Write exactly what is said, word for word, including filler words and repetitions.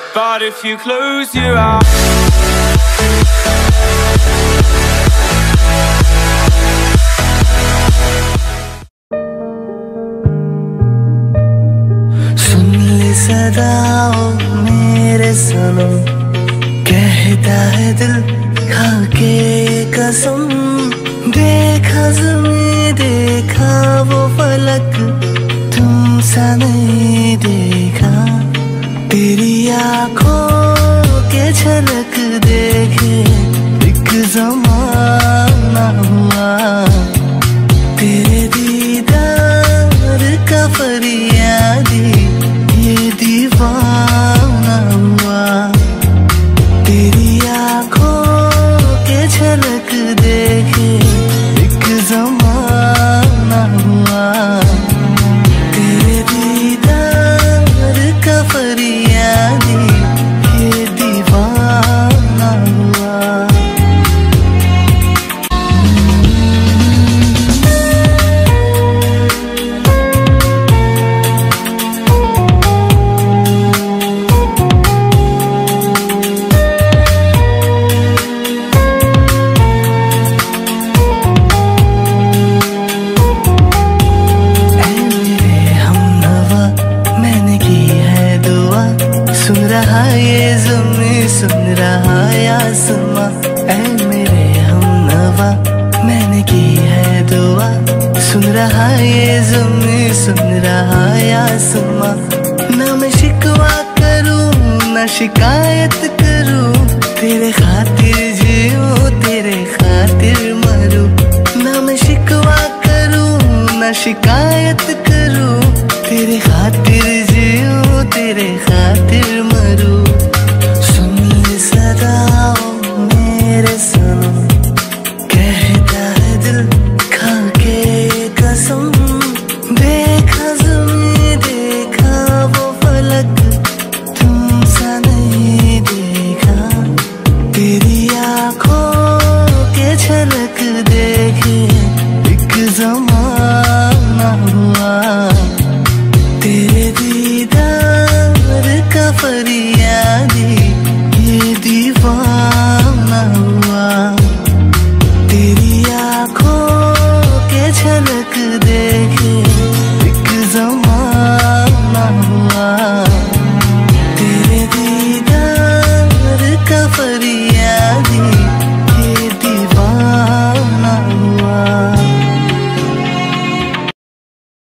but if you close your eyes. सुन ले सदाओ मेरे सनम, कहता है दिल खा के कसम। देखा ज़मीं देखा वो फलक, तुमसा नहीं देखा। तेरी आँखों के झलक देखे एक ज़माना हुआ। तेरे दीदार का फरियादी ये दीवाना हुआ। तेरी आँखों के झलक देखे एक ज़माना हुआ। तेरे दीदार का फरियादी ये दीवाना हुआ। सुन रहा ये ज़मीं सुन रहा आसमां, ऐ मेरे हमनवा मैंने की है दुआ। सुन रहा ये ज़मीं सुन रहा आसमां। ना मैं शिकवा करूं ना शिकायत करूं, तेरे खातिर जीऊं तेरे खातिर मरूं। ना मैं शिकवा करूं ना शिकायत करूं, तेरे खातिर जीऊं तेरे खातिर मरूं।